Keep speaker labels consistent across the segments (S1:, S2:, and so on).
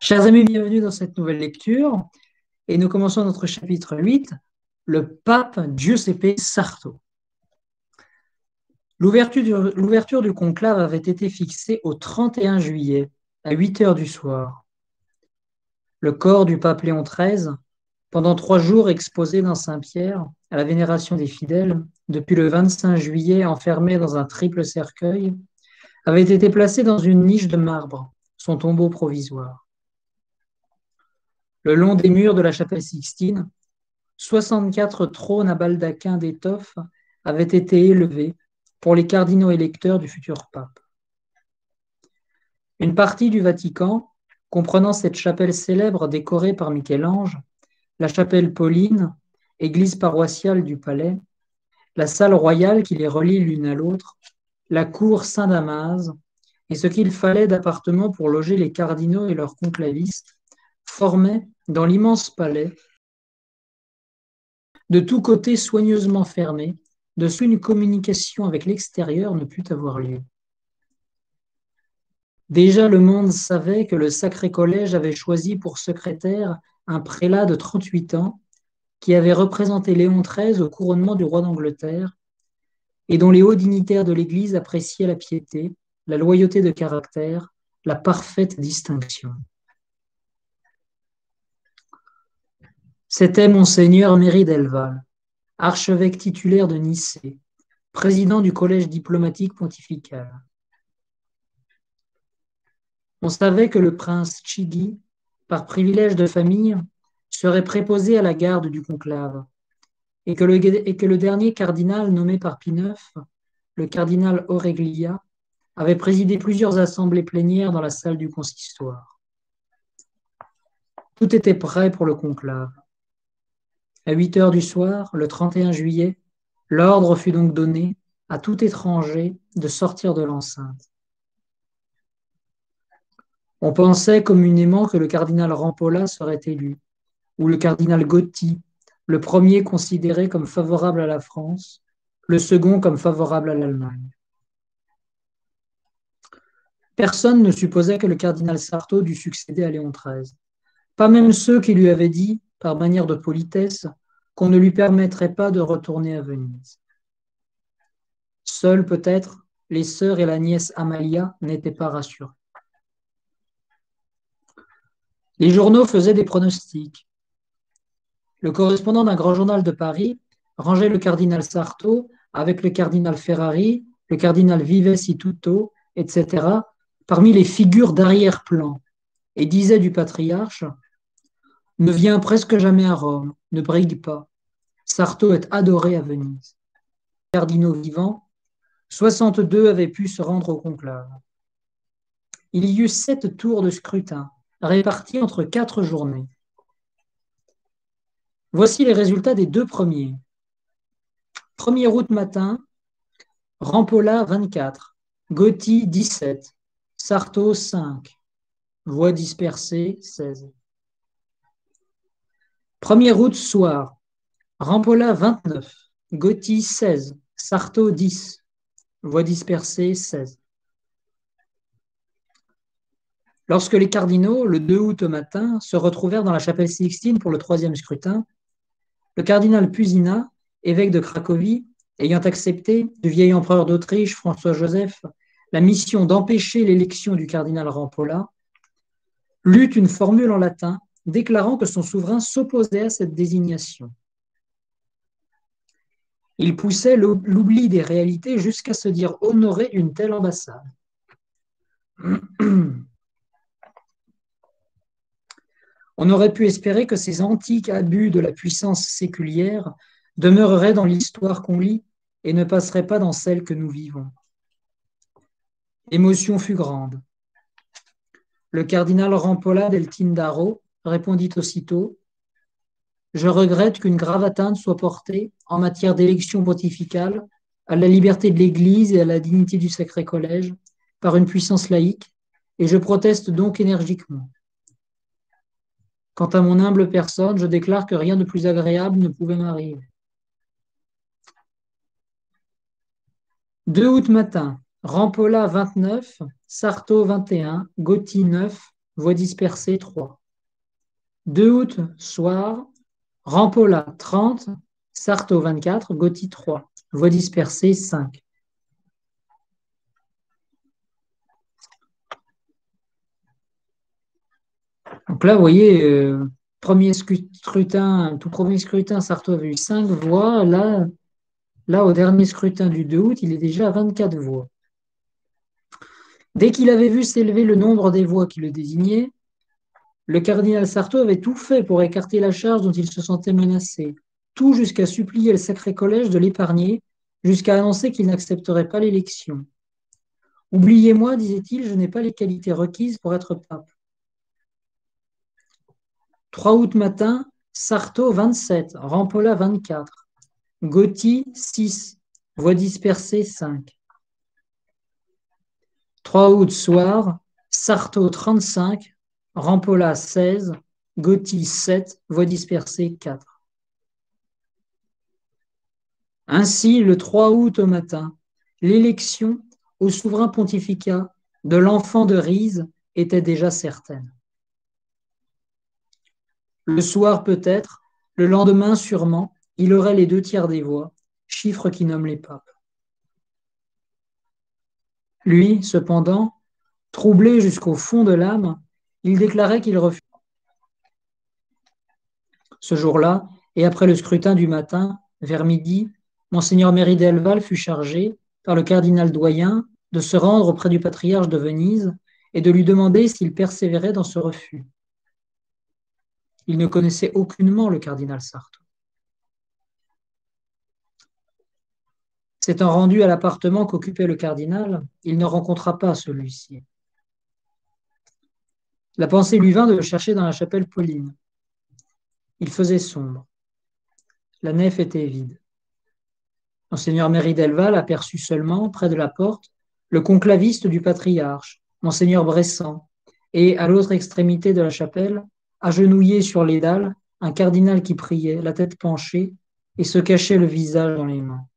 S1: Chers amis, bienvenue dans cette nouvelle lecture et nous commençons notre chapitre 8, le pape Giuseppe Sarto. L'ouverture du conclave avait été fixée au 31 juillet à 8 heures du soir. Le corps du pape Léon XIII, pendant 3 jours exposé dans Saint-Pierre à la vénération des fidèles, depuis le 25 juillet enfermé dans un triple cercueil, avait été placé dans une niche de marbre, son tombeau provisoire. Le long des murs de la chapelle Sixtine, 64 trônes à baldaquin d'étoffe avaient été élevés pour les cardinaux électeurs du futur pape. Une partie du Vatican, comprenant cette chapelle célèbre décorée par Michel-Ange, la chapelle Pauline, église paroissiale du palais, la salle royale qui les relie l'une à l'autre, la cour Saint-Damas, et ce qu'il fallait d'appartements pour loger les cardinaux et leurs conclavistes, formaient, dans l'immense palais, de tous côtés soigneusement fermés, dessous une communication avec l'extérieur ne put avoir lieu. Déjà le monde savait que le Sacré Collège avait choisi pour secrétaire un prélat de 38 ans qui avait représenté Léon XIII au couronnement du roi d'Angleterre et dont les hauts dignitaires de l'Église appréciaient la piété, la loyauté de caractère, la parfaite distinction. C'était Monseigneur Méry Delval, archevêque titulaire de Nicée, président du collège diplomatique pontifical. On savait que le prince Chigi, par privilège de famille, serait préposé à la garde du conclave, et que le dernier cardinal nommé par Pie IX, le cardinal Oreglia, avait présidé plusieurs assemblées plénières dans la salle du consistoire. Tout était prêt pour le conclave. À 8 heures du soir, le 31 juillet, l'ordre fut donc donné à tout étranger de sortir de l'enceinte. On pensait communément que le cardinal Rampolla serait élu, ou le cardinal Gotti, le premier considéré comme favorable à la France, le second comme favorable à l'Allemagne. Personne ne supposait que le cardinal Sarto dût succéder à Léon XIII. Pas même ceux qui lui avaient dit, par manière de politesse, qu'on ne lui permettrait pas de retourner à Venise. Seuls, peut-être, les sœurs et la nièce Amalia n'étaient pas rassurées. Les journaux faisaient des pronostics. Le correspondant d'un grand journal de Paris rangeait le cardinal Sarto avec le cardinal Ferrari, le cardinal Vives Tutto, etc., parmi les figures d'arrière-plan, et disait du patriarche « Ne vient presque jamais à Rome, ne brigue pas. Sarto est adoré à Venise. » Cardinaux vivants, 62 avaient pu se rendre au conclave. Il y eut 7 tours de scrutin, répartis entre 4 journées. Voici les résultats des 2 premiers. 1er août matin, Rampolla 24, Gotti 17, Sarto 5, voix dispersées 16. 1er août soir, Rampolla 29, Gotti 16, Sarto 10, voix dispersées 16. Lorsque les cardinaux, le 2 août au matin, se retrouvèrent dans la chapelle Sixtine pour le 3e scrutin, le cardinal Pusina, évêque de Cracovie, ayant accepté du vieil empereur d'Autriche, François-Joseph, la mission d'empêcher l'élection du cardinal Rampolla, lut une formule en latin déclarant que son souverain s'opposait à cette désignation. Il poussait l'oubli des réalités jusqu'à se dire honoré d'une telle ambassade. On aurait pu espérer que ces antiques abus de la puissance séculière demeureraient dans l'histoire qu'on lit et ne passeraient pas dans celle que nous vivons. L'émotion fut grande. Le cardinal Rampolla del Tindaro répondit aussitôt « Je regrette qu'une grave atteinte soit portée, en matière d'élection pontificale, à la liberté de l'Église et à la dignité du Sacré Collège, par une puissance laïque, et je proteste donc énergiquement. Quant à mon humble personne, je déclare que rien de plus agréable ne pouvait m'arriver. » 2 août matin, Rampolla 29, Sarto 21, Gotti 9, voix dispersée 3. 2 août, soir, Rampolla 30, Sarto 24, Gotti 3, voix dispersée 5. Donc là, vous voyez, tout premier scrutin, Sarto avait eu 5 voix. Là, au dernier scrutin du 2 août, il est déjà à 24 voix. Dès qu'il avait vu s'élever le nombre des voix qui le désignaient, le cardinal Sarto avait tout fait pour écarter la charge dont il se sentait menacé, tout jusqu'à supplier le Sacré Collège de l'épargner, jusqu'à annoncer qu'il n'accepterait pas l'élection. Oubliez-moi, disait-il, je n'ai pas les qualités requises pour être pape. 3 août matin, Sarto 27, Rampolla 24, Gotti 6, voix dispersée 5. 3 août soir, Sarto 35, Rampolla 16, Gotti 7, voix dispersée 4. Ainsi, le 3 août au matin, l'élection au souverain pontificat de l'enfant de Rise était déjà certaine. Le soir peut-être, le lendemain sûrement, il aurait les 2/3 des voix, chiffre qui nomme les papes. Lui, cependant, troublé jusqu'au fond de l'âme, il déclarait qu'il refusait. Ce jour-là, et après le scrutin du matin, vers midi, Monseigneur Méry Delval fut chargé, par le cardinal doyen, de se rendre auprès du patriarche de Venise et de lui demander s'il persévérait dans ce refus. Il ne connaissait aucunement le cardinal Sarto. S'étant rendu à l'appartement qu'occupait le cardinal, il ne rencontra pas celui-ci. La pensée lui vint de le chercher dans la chapelle Pauline. Il faisait sombre. La nef était vide. Monseigneur Méry Delval aperçut seulement, près de la porte, le conclaviste du patriarche, Monseigneur Bressan, et, à l'autre extrémité de la chapelle, agenouillé sur les dalles, un cardinal qui priait, la tête penchée, et se cachait le visage dans les mains.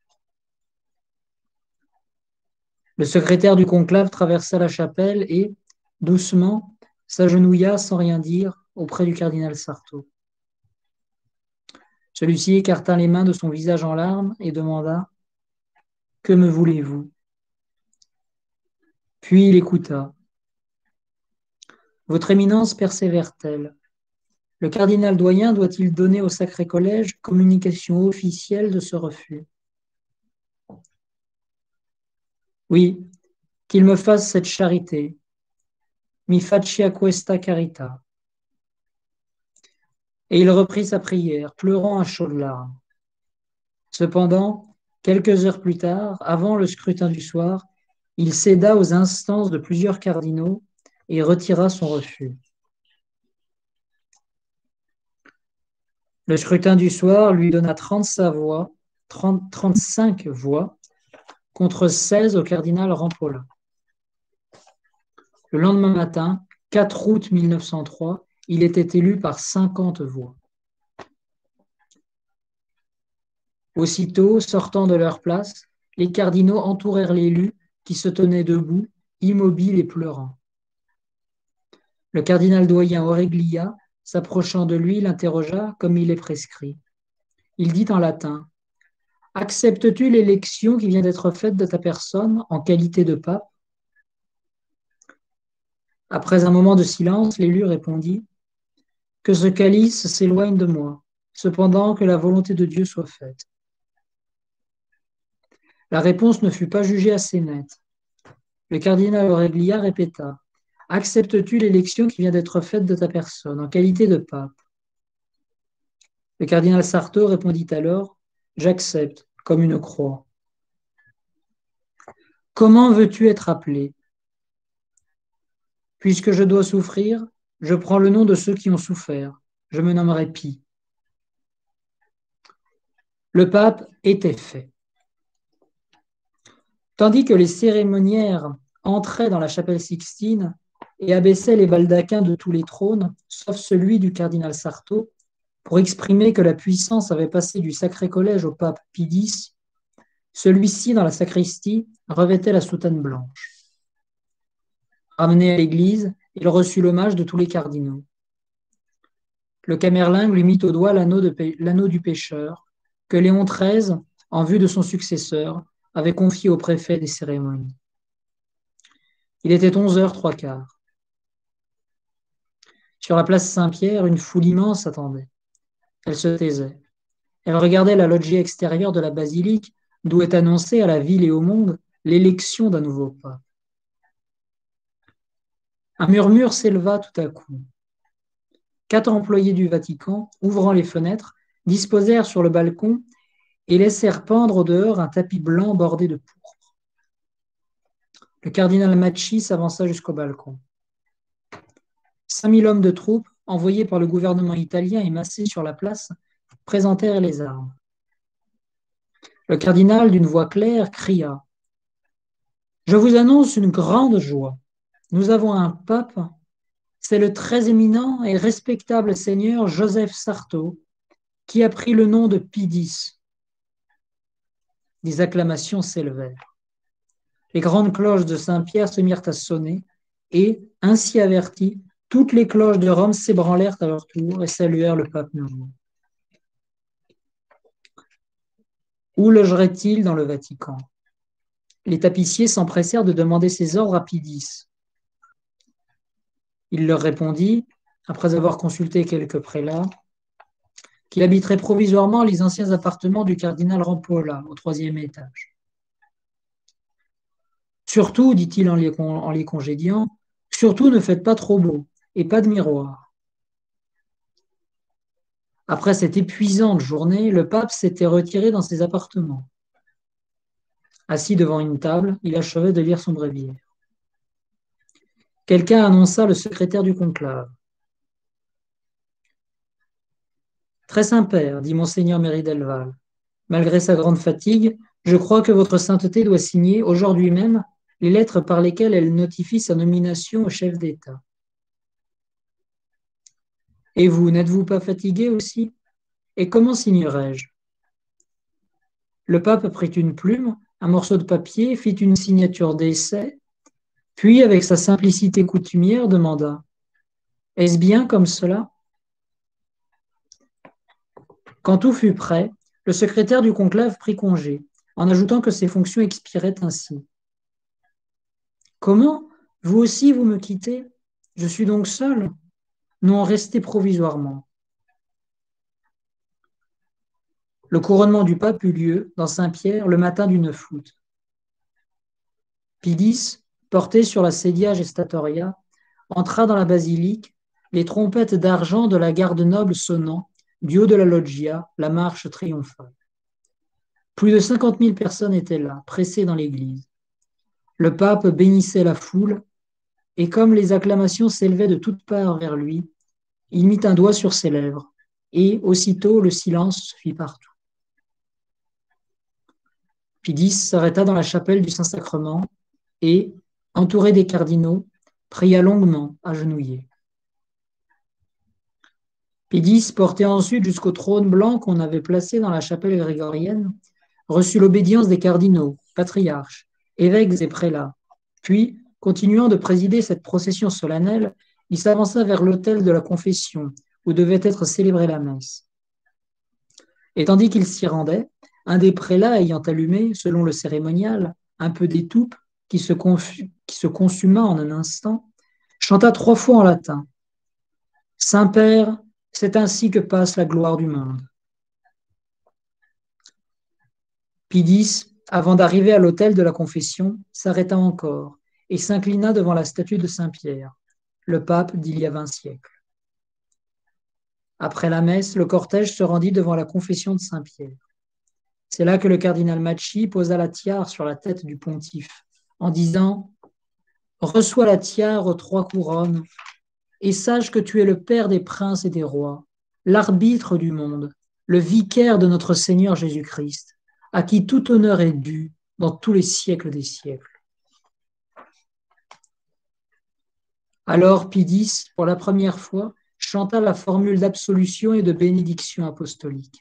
S1: Le secrétaire du conclave traversa la chapelle et, doucement, s'agenouilla sans rien dire auprès du cardinal Sarto. Celui-ci écarta les mains de son visage en larmes et demanda « Que me voulez-vous » Puis il écouta. « Votre éminence persévère-t-elle? Le cardinal doyen doit-il donner au Sacré Collège communication officielle de ce refus? » Oui, qu'il me fasse cette charité. Mi faccia questa carità. Et il reprit sa prière, pleurant à chaudes larmes. Cependant, quelques heures plus tard, avant le scrutin du soir, il céda aux instances de plusieurs cardinaux et retira son refus. Le scrutin du soir lui donna 35 voix contre 16 au cardinal Rampolla. Le lendemain matin, 4 août 1903, il était élu par 50 voix. Aussitôt, sortant de leur place, les cardinaux entourèrent l'élu qui se tenait debout, immobile et pleurant. Le cardinal doyen Oreglia, s'approchant de lui, l'interrogea comme il est prescrit. Il dit en latin « Acceptes-tu l'élection qui vient d'être faite de ta personne en qualité de pape ?» Après un moment de silence, l'élu répondit « Que ce calice s'éloigne de moi, cependant que la volonté de Dieu soit faite. » La réponse ne fut pas jugée assez nette. Le cardinal Oreglia répéta « Acceptes-tu l'élection qui vient d'être faite de ta personne en qualité de pape ?» Le cardinal Sarto répondit alors « J'accepte, comme une croix. » « Comment veux-tu être appelé ? » « Puisque je dois souffrir, je prends le nom de ceux qui ont souffert. Je me nommerai Pie. » Le pape était fait. Tandis que les cérémoniaires entraient dans la chapelle Sixtine et abaissaient les baldaquins de tous les trônes, sauf celui du cardinal Sarto, pour exprimer que la puissance avait passé du Sacré Collège au pape Pie X, celui-ci, dans la sacristie, revêtait la soutane blanche. Ramené à l'église, il reçut l'hommage de tous les cardinaux. Le camerlingue lui mit au doigt l'anneau du pécheur, que Léon XIII, en vue de son successeur, avait confié au préfet des cérémonies. Il était 11h trois quarts. Sur la place Saint-Pierre, une foule immense attendait. Elle se taisait. Elle regardait la loggia extérieure de la basilique, d'où est annoncée à la ville et au monde l'élection d'un nouveau pape. Un murmure s'éleva tout à coup. 4 employés du Vatican, ouvrant les fenêtres, disposèrent sur le balcon et laissèrent pendre au dehors un tapis blanc bordé de pourpre. Le cardinal Macchi s'avança jusqu'au balcon. 5000 hommes de troupes, envoyés par le gouvernement italien et massés sur la place, présentèrent les armes. Le cardinal, d'une voix claire, cria : « Je vous annonce une grande joie. Nous avons un pape, c'est le très éminent et respectable seigneur Joseph Sarto, qui a pris le nom de Pie X. » Des acclamations s'élevèrent. Les grandes cloches de Saint-Pierre se mirent à sonner et, ainsi averties, toutes les cloches de Rome s'ébranlèrent à leur tour et saluèrent le pape nouveau. Où logerait-il dans le Vatican ? Les tapissiers s'empressèrent de demander ses ordres à Pie X. Il leur répondit, après avoir consulté quelques prélats, qu'il habiterait provisoirement les anciens appartements du cardinal Rampolla, au 3e étage. Surtout, dit-il en les congédiant, surtout ne faites pas trop beau et pas de miroir. Après cette épuisante journée, le pape s'était retiré dans ses appartements. Assis devant une table, il achevait de lire son bréviaire. Quelqu'un annonça le secrétaire du conclave. « Très Saint-Père, dit Monseigneur Méridelval, malgré sa grande fatigue, je crois que votre sainteté doit signer, aujourd'hui même, les lettres par lesquelles elle notifie sa nomination au chef d'État. Et vous, n'êtes-vous pas fatigué aussi? Et comment signerai-je? » Le pape prit une plume, un morceau de papier, fit une signature d'essai, puis, avec sa simplicité coutumière, demanda : « Est-ce bien comme cela ? » Quand tout fut prêt, le secrétaire du conclave prit congé, en ajoutant que ses fonctions expiraient ainsi. « Comment ? Vous aussi, vous me quittez ? Je suis donc seul ? Non, restez provisoirement. » Le couronnement du pape eut lieu, dans Saint-Pierre, le matin du 9 août. Pie X, porté sur la sedia gestatoria, entra dans la basilique, les trompettes d'argent de la garde noble sonnant, du haut de la loggia, la marche triomphale. Plus de 50 000 personnes étaient là, pressées dans l'église. Le pape bénissait la foule, et comme les acclamations s'élevaient de toutes parts vers lui, il mit un doigt sur ses lèvres, et aussitôt le silence se fit partout. Pie X s'arrêta dans la chapelle du Saint-Sacrement et, entouré des cardinaux, pria longuement, agenouillé. Pie X, porté ensuite jusqu'au trône blanc qu'on avait placé dans la chapelle grégorienne, reçut l'obédience des cardinaux, patriarches, évêques et prélats. Puis, continuant de présider cette procession solennelle, il s'avança vers l'autel de la confession, où devait être célébrée la messe. Et tandis qu'il s'y rendait, un des prélats ayant allumé, selon le cérémonial, un peu d'étoupe qui se consuma en un instant, chanta 3 fois en latin : « Saint-Père, c'est ainsi que passe la gloire du monde. » Pie X, avant d'arriver à l'autel de la confession, s'arrêta encore et s'inclina devant la statue de Saint-Pierre, le pape d'il y a 20 siècles. Après la messe, le cortège se rendit devant la confession de Saint-Pierre. C'est là que le cardinal Macchi posa la tiare sur la tête du pontife, en disant : « Reçois la tiare aux 3 couronnes et sache que tu es le Père des princes et des rois, l'arbitre du monde, le vicaire de notre Seigneur Jésus-Christ, à qui tout honneur est dû dans tous les siècles des siècles. » Alors Pie X, pour la première fois, chanta la formule d'absolution et de bénédiction apostolique.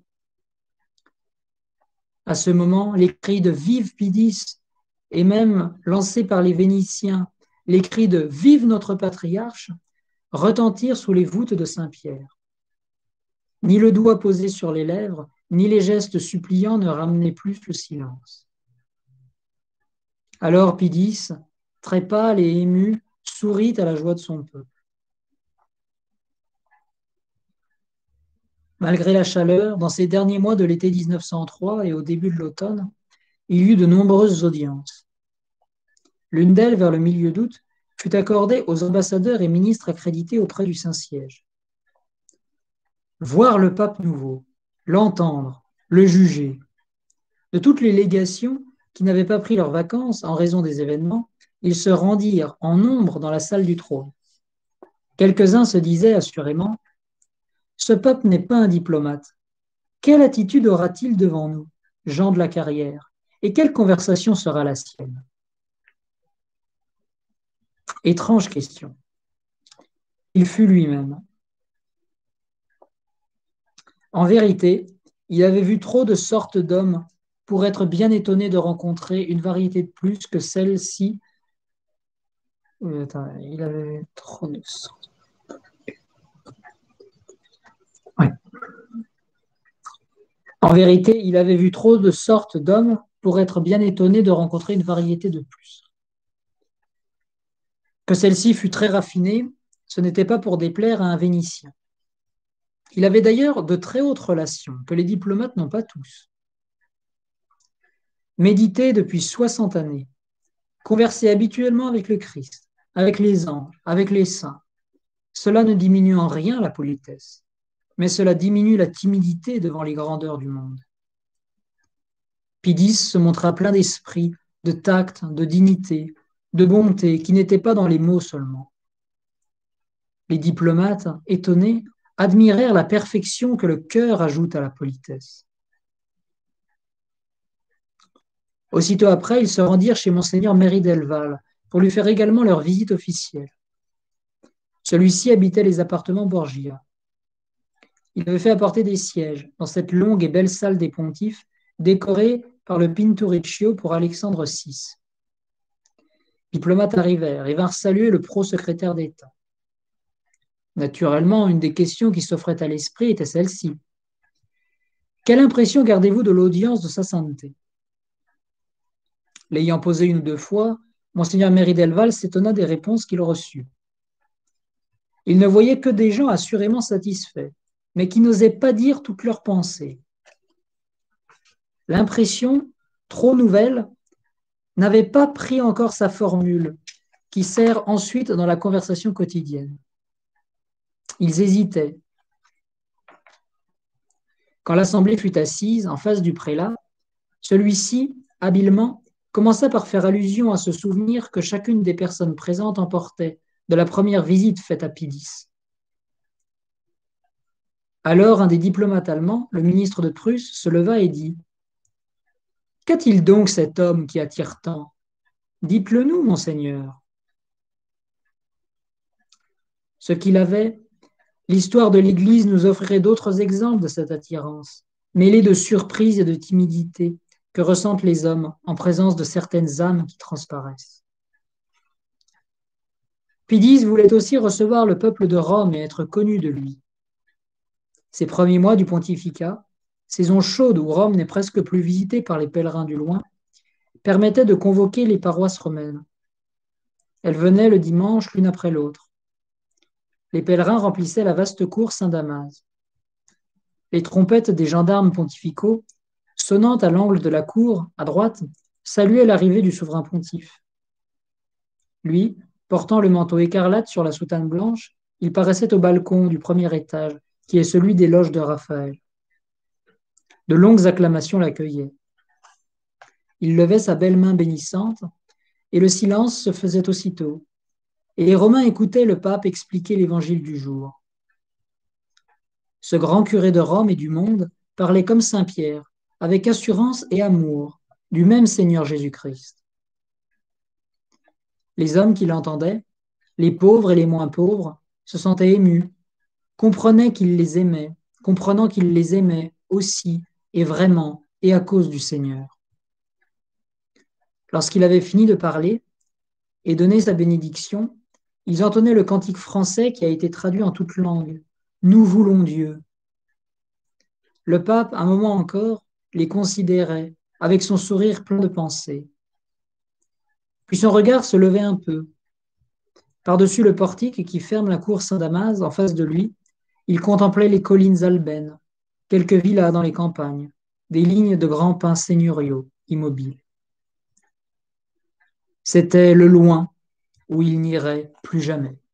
S1: À ce moment, les cris de « Vive Pie X » et même, lancés par les Vénitiens, les cris de Vive notre patriarche retentirent sous les voûtes de Saint-Pierre. Ni le doigt posé sur les lèvres, ni les gestes suppliants ne ramenaient plus le silence. Alors Pidis, très pâle et ému, sourit à la joie de son peuple. Malgré la chaleur, dans ces derniers mois de l'été 1903 et au début de l'automne, il y eut de nombreuses audiences. L'une d'elles, vers le milieu d'août, fut accordée aux ambassadeurs et ministres accrédités auprès du Saint-Siège. Voir le pape nouveau, l'entendre, le juger. De toutes les légations qui n'avaient pas pris leurs vacances en raison des événements, ils se rendirent en nombre dans la salle du trône. Quelques-uns se disaient assurément « Ce pape n'est pas un diplomate. Quelle attitude aura-t-il devant nous, gens de la carrière, et quelle conversation sera la sienne ?» Étrange question. Il fut lui-même. En vérité, il avait vu trop de sortes d'hommes pour être bien étonné de rencontrer une variété de plus que celle-ci. Il avait vu trop de sortes. Ouais. En vérité, il avait vu trop de sortes d'hommes pour être bien étonné de rencontrer une variété de plus. Que celle-ci fût très raffinée, ce n'était pas pour déplaire à un Vénitien. Il avait d'ailleurs de très hautes relations, que les diplomates n'ont pas tous. Méditer depuis 60 années, converser habituellement avec le Christ, avec les anges, avec les saints, cela ne diminue en rien la politesse, mais cela diminue la timidité devant les grandeurs du monde. Pidis se montra plein d'esprit, de tact, de dignité, de bonté, qui n'était pas dans les mots seulement. Les diplomates, étonnés, admirèrent la perfection que le cœur ajoute à la politesse. Aussitôt après, ils se rendirent chez Monseigneur Méry Delval pour lui faire également leur visite officielle. Celui-ci habitait les appartements Borgia. Il avait fait apporter des sièges dans cette longue et belle salle des pontifes, décorée par le Pinturicchio pour Alexandre VI. Diplomates arrivèrent et vinrent saluer le pro-secrétaire d'État. Naturellement, une des questions qui s'offrait à l'esprit était celle-ci. Quelle impression gardez-vous de l'audience de sa sainteté? L'ayant posé une ou deux fois, Monseigneur Méry Delval s'étonna des réponses qu'il reçut. Il ne voyait que des gens assurément satisfaits, mais qui n'osaient pas dire toutes leurs pensées. L'impression, trop nouvelle, n'avait pas pris encore sa formule, qui sert ensuite dans la conversation quotidienne. Ils hésitaient. Quand l'assemblée fut assise en face du prélat, celui-ci, habilement, commença par faire allusion à ce souvenir que chacune des personnes présentes emportait de la première visite faite à Pidis. Alors un des diplomates allemands, le ministre de Prusse, se leva et dit « Qu'a-t-il donc cet homme qui attire tant? Dites-le nous, monseigneur. » Ce qu'il avait, l'histoire de l'Église nous offrirait d'autres exemples de cette attirance, mêlée de surprise et de timidité que ressentent les hommes en présence de certaines âmes qui transparaissent. Pidis voulait aussi recevoir le peuple de Rome et être connu de lui. Ces premiers mois du pontificat, saison chaude où Rome n'est presque plus visitée par les pèlerins du loin, permettaient de convoquer les paroisses romaines. Elles venaient le dimanche l'une après l'autre. Les pèlerins remplissaient la vaste cour Saint-Damas. Les trompettes des gendarmes pontificaux, sonnant à l'angle de la cour, à droite, saluaient l'arrivée du souverain pontife. Lui, portant le manteau écarlate sur la soutane blanche, il paraissait au balcon du premier étage, qui est celui des loges de Raphaël. De longues acclamations l'accueillaient. Il levait sa belle main bénissante, et le silence se faisait aussitôt, et les Romains écoutaient le pape expliquer l'évangile du jour. Ce grand curé de Rome et du monde parlait comme saint Pierre, avec assurance et amour, du même Seigneur Jésus-Christ. Les hommes qui l'entendaient, les pauvres et les moins pauvres, se sentaient émus, comprenaient qu'il les aimait, comprenant qu'il les aimait aussi et vraiment et à cause du Seigneur. Lorsqu'il avait fini de parler, et donné sa bénédiction, ils entonnaient le cantique français qui a été traduit en toutes langues. Nous voulons Dieu. Le pape, un moment encore, les considérait, avec son sourire plein de pensées. Puis son regard se levait un peu. Par-dessus le portique qui ferme la cour Saint-Damas, en face de lui, il contemplait les collines albaines, quelques villas dans les campagnes, des lignes de grands pins seigneuriaux, immobiles. C'était le loin où il n'irait plus jamais.